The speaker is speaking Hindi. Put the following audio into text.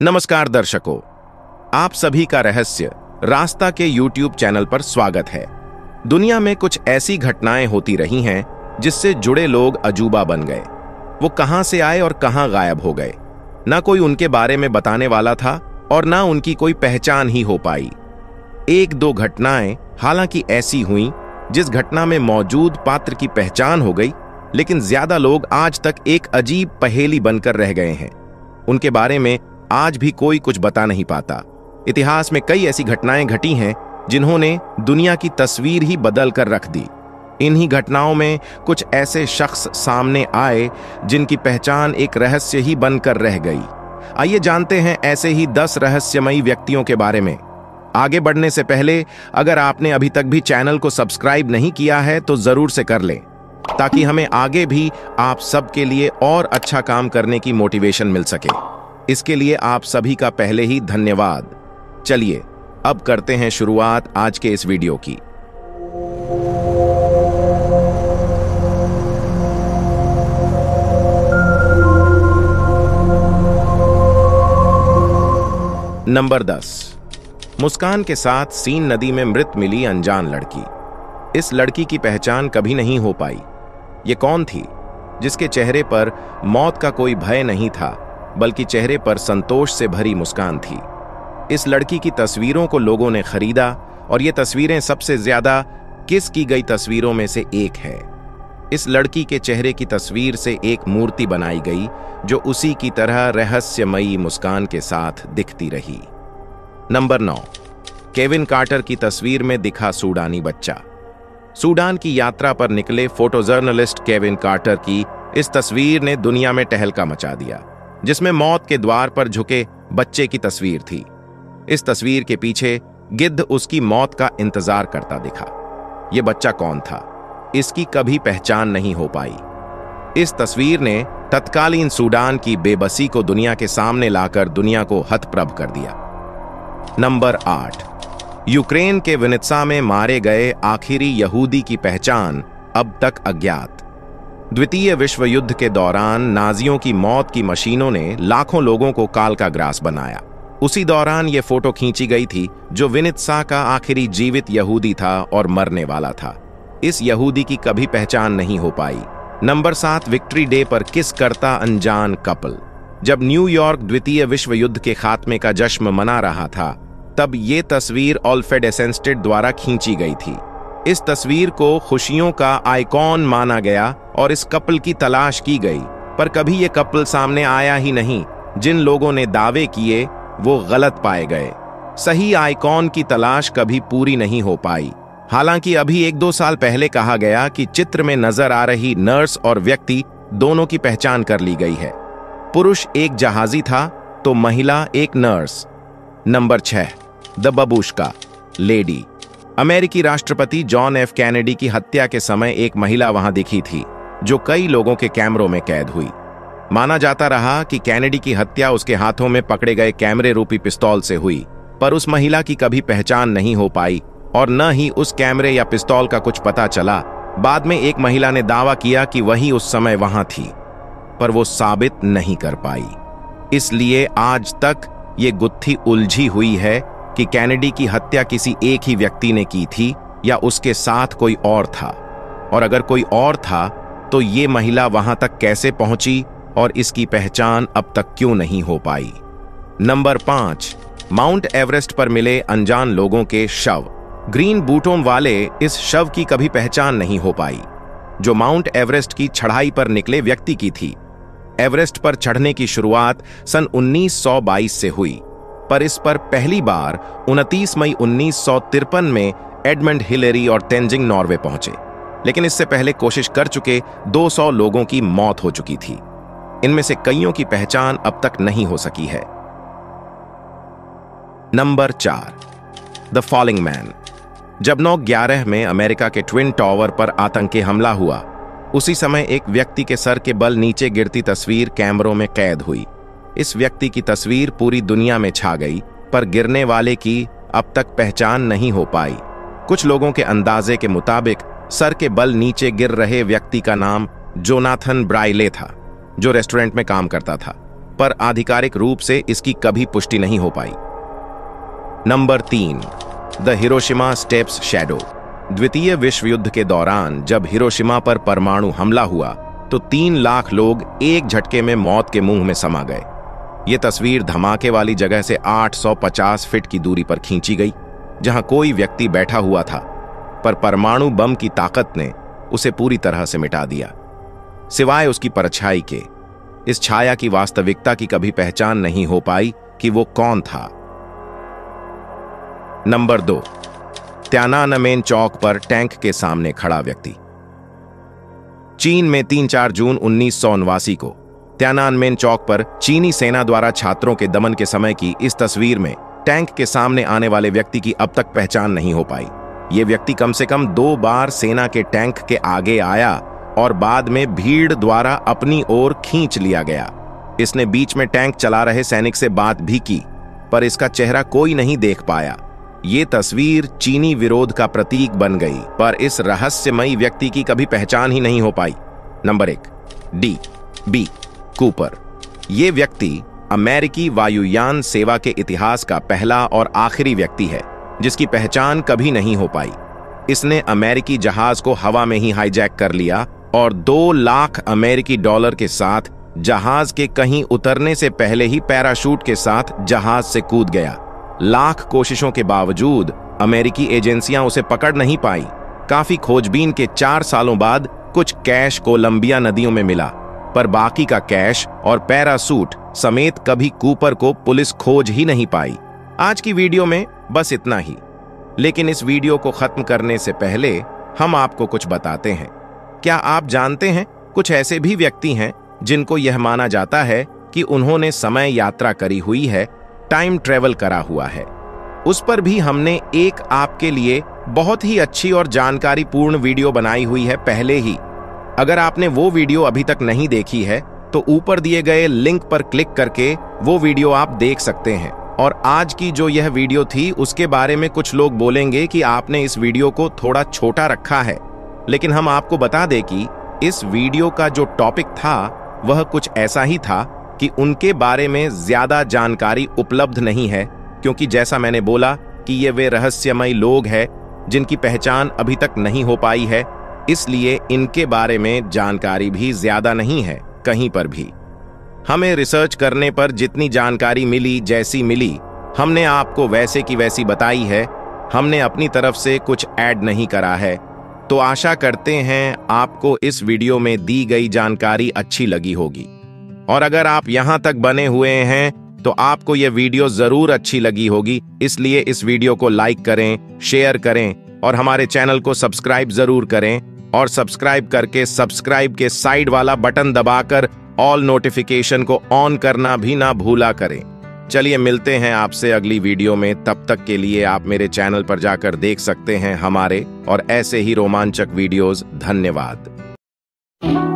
नमस्कार दर्शकों, आप सभी का रहस्य रास्ता के YouTube चैनल पर स्वागत है। दुनिया में कुछ ऐसी घटनाएं होती रही हैं जिससे जुड़े लोग अजूबा बन गए। वो कहां से आए और कहां गायब हो गए। ना कोई उनके बारे में बताने वाला था और ना उनकी कोई पहचान ही हो पाई। एक दो घटनाएं हालांकि ऐसी हुई जिस घटना में मौजूद पात्र की पहचान हो गई, लेकिन ज्यादा लोग आज तक एक अजीब पहेली बनकर रह गए हैं। उनके बारे में आज भी कोई कुछ बता नहीं पाता। इतिहास में कई ऐसी घटनाएं घटी हैं जिन्होंने दुनिया की तस्वीर ही बदल कर रख दी। इन्हीं घटनाओं में कुछ ऐसे शख्स सामने आए जिनकी पहचान एक रहस्य ही बनकर रह गई। आइए जानते हैं ऐसे ही 10 रहस्यमयी व्यक्तियों के बारे में। आगे बढ़ने से पहले अगर आपने अभी तक भी चैनल को सब्सक्राइब नहीं किया है तो जरूर से कर लें, ताकि हमें आगे भी आप सबके लिए और अच्छा काम करने की मोटिवेशन मिल सके। इसके लिए आप सभी का पहले ही धन्यवाद। चलिए अब करते हैं शुरुआत आज के इस वीडियो की। नंबर 10, मुस्कान के साथ सीन नदी में मृत मिली अनजान लड़की। इस लड़की की पहचान कभी नहीं हो पाई। ये कौन थी जिसके चेहरे पर मौत का कोई भय नहीं था, बल्कि चेहरे पर संतोष से भरी मुस्कान थी। इस लड़की की तस्वीरों को लोगों ने खरीदा और ये तस्वीरें सबसे ज्यादा किस की गई तस्वीरों में से एक है। इस लड़की के चेहरे की तस्वीर से एक मूर्ति बनाई गई जो उसी की तरह रहस्यमयी मुस्कान के साथ दिखती रही। नंबर 9, केविन कार्टर की तस्वीर में दिखा सूडानी बच्चा। सूडान की यात्रा पर निकले फोटो जर्नलिस्ट केविन कार्टर की इस तस्वीर ने दुनिया में टहलका मचा दिया, जिसमें मौत के द्वार पर झुके बच्चे की तस्वीर थी। इस तस्वीर के पीछे गिद्ध उसकी मौत का इंतजार करता दिखा। यह बच्चा कौन था, इसकी कभी पहचान नहीं हो पाई। इस तस्वीर ने तत्कालीन सूडान की बेबसी को दुनिया के सामने लाकर दुनिया को हतप्रभ कर दिया। नंबर 8, यूक्रेन के विनित्सा में मारे गए आखिरी यहूदी की पहचान अब तक अज्ञात। द्वितीय विश्व युद्ध के दौरान नाजियों की मौत की मशीनों ने लाखों लोगों को काल का ग्रास बनाया। उसी दौरान यह फोटो खींची गई थी जो विनित्सा का आखिरी जीवित यहूदी था और मरने वाला था। इस यहूदी की कभी पहचान नहीं हो पाई। नंबर 7, विक्ट्री डे पर किस करता अनजान कपल। जब न्यूयॉर्क द्वितीय विश्व युद्ध के खात्मे का जश्न मना रहा था, तब ये तस्वीर ऑल्फ्रेड एसेंस्टेड द्वारा खींची गई थी। इस तस्वीर को खुशियों का आइकॉन माना गया और इस कपल की तलाश की गई, पर कभी ये कपल सामने आया ही नहीं। जिन लोगों ने दावे किए वो गलत पाए गए। सही आइकॉन की तलाश कभी पूरी नहीं हो पाई। हालांकि अभी 1-2 साल पहले कहा गया कि चित्र में नजर आ रही नर्स और व्यक्ति दोनों की पहचान कर ली गई है। पुरुष एक जहाजी था तो महिला एक nurse. Number 6, the Babushka lady. अमेरिकी राष्ट्रपति जॉन एफ कैनेडी की हत्या के समय एक महिला वहां दिखी थी जो कई लोगों के कैमरों में कैद हुई। माना जाता रहा कि कैनेडी की हत्या उसके हाथों में पकड़े गए कैमरे रूपी पिस्तौल से हुई, पर उस महिला की कभी पहचान नहीं हो पाई और न ही उस कैमरे या पिस्तौल का कुछ पता चला। बाद में एक महिला ने दावा किया कि वही उस समय वहां थी, पर वो साबित नहीं कर पाई। इसलिए आज तक ये गुत्थी उलझी हुई है कि कैनेडी की हत्या किसी एक ही व्यक्ति ने की थी या उसके साथ कोई और था, और अगर कोई और था तो ये महिला वहां तक कैसे पहुंची और इसकी पहचान अब तक क्यों नहीं हो पाई। नंबर 5, माउंट एवरेस्ट पर मिले अनजान लोगों के शव। ग्रीन बूटों वाले इस शव की कभी पहचान नहीं हो पाई, जो माउंट एवरेस्ट की चढ़ाई पर निकले व्यक्ति की थी। एवरेस्ट पर चढ़ने की शुरुआत सन 1922 से हुई, पर इस पर पहली बार 29 मई 1953 में एडमंड हिलेरी और तेंजिंग नॉर्वे पहुंचे, लेकिन इससे पहले कोशिश कर चुके 200 लोगों की मौत हो चुकी थी। इनमें से कईयों की पहचान अब तक नहीं हो सकी है। Number 4, the falling man. जब 9/11 में अमेरिका के ट्विन टावर पर आतंकी हमला हुआ, उसी समय एक व्यक्ति के सर के बल नीचे गिरती तस्वीर कैमरों में कैद हुई। इस व्यक्ति की तस्वीर पूरी दुनिया में छा गई, पर गिरने वाले की अब तक पहचान नहीं हो पाई। कुछ लोगों के अंदाजे के मुताबिक सर के बल नीचे गिर रहे व्यक्ति का नाम जोनाथन ब्राइले था, जो रेस्टोरेंट में काम करता था, पर आधिकारिक रूप से इसकी कभी पुष्टि नहीं हो पाई। Number 3, the Hiroshima steps shadow. द्वितीय विश्व युद्ध के दौरान जब हिरोशिमा पर परमाणु हमला हुआ तो 3 लाख लोग एक झटके में मौत के मुंह में समा गए। ये तस्वीर धमाके वाली जगह से 850 फीट की दूरी पर खींची गई, जहां कोई व्यक्ति बैठा हुआ था, पर परमाणु बम की ताकत ने उसे पूरी तरह से मिटा दिया। सिवाय उसकी परछाई के इस छाया की वास्तविकता की कभी पहचान नहीं हो पाई कि वो कौन था। नंबर 2, त्यानानमेन चौक पर टैंक के सामने खड़ा व्यक्ति। चीन में 3-4 जून 1979 को त्यानानमेन चौक पर चीनी सेना द्वारा छात्रों के दमन के समय की इस तस्वीर में टैंक के सामने आने वाले व्यक्ति की अब तक पहचान नहीं हो पाई। ये व्यक्ति कम से कम 2 बार सेना के टैंक के आगे आया और बाद में भीड़ द्वारा अपनी ओर खींच लिया गया। इसने बीच में टैंक चला रहे सैनिक से बात भी की, पर इसका चेहरा कोई नहीं देख पाया। ये तस्वीर चीनी विरोध का प्रतीक बन गई, पर इस रहस्यमयी व्यक्ति की कभी पहचान ही नहीं हो पाई। Number 1, D Cooper. ये व्यक्ति अमेरिकी वायुयान सेवा के इतिहास का पहला और आखिरी व्यक्ति है जिसकी पहचान कभी नहीं हो पाई। इसने अमेरिकी जहाज को हवा में ही हाईजैक कर लिया और 2 लाख अमेरिकी डॉलर के साथ जहाज के कहीं उतरने से पहले ही पैराशूट के साथ जहाज से कूद गया। लाख कोशिशों के बावजूद अमेरिकी एजेंसियां उसे पकड़ नहीं पाई। काफी खोजबीन के 4 सालों बाद कुछ कैश कोलंबिया नदियों में मिला, पर बाकी का कैश और पैरासूट समेत कभी कूपर को पुलिस खोज ही नहीं पाई। आज की वीडियो में बस इतना ही, लेकिन इस वीडियो को खत्म करने से पहले हम आपको कुछ बताते हैं। क्या आप जानते हैं कुछ ऐसे भी व्यक्ति हैं जिनको यह माना जाता है कि उन्होंने समय यात्रा करी हुई है, टाइम ट्रेवल करा हुआ है। उस पर भी हमने एक आपके लिए बहुत ही अच्छी और जानकारीपूर्ण वीडियो बनाई हुई है पहले ही। अगर आपने वो वीडियो अभी तक नहीं देखी है तो ऊपर दिए गए लिंक पर क्लिक करके वो वीडियो आप देख सकते हैं। और आज की जो यह वीडियो थी उसके बारे में कुछ लोग बोलेंगे कि आपने इस वीडियो को थोड़ा छोटा रखा है, लेकिन हम आपको बता दें कि इस वीडियो का जो टॉपिक था वह कुछ ऐसा ही था कि उनके बारे में ज्यादा जानकारी उपलब्ध नहीं है, क्योंकि जैसा मैंने बोला कि ये वे रहस्यमयी लोग हैं जिनकी पहचान अभी तक नहीं हो पाई है, इसलिए इनके बारे में जानकारी भी ज्यादा नहीं है कहीं पर भी। हमें रिसर्च करने पर जितनी जानकारी मिली, जैसी मिली, हमने आपको वैसे की वैसी बताई है। हमने अपनी तरफ से कुछ ऐड नहीं करा है। तो आशा करते हैं आपको इस वीडियो में दी गई जानकारी अच्छी लगी होगी। और अगर आप यहां तक बने हुए हैं तो आपको यह वीडियो जरूर अच्छी लगी होगी, इसलिए इस वीडियो को लाइक करें, शेयर करें और हमारे चैनल को सब्सक्राइब जरूर करें। और सब्सक्राइब करके सब्सक्राइब के साइड वाला बटन दबाकर ऑल नोटिफिकेशन को ऑन करना भी ना भूला करें। चलिए मिलते हैं आपसे अगली वीडियो में। तब तक के लिए आप मेरे चैनल पर जाकर देख सकते हैं हमारे और ऐसे ही रोमांचक वीडियोस। धन्यवाद।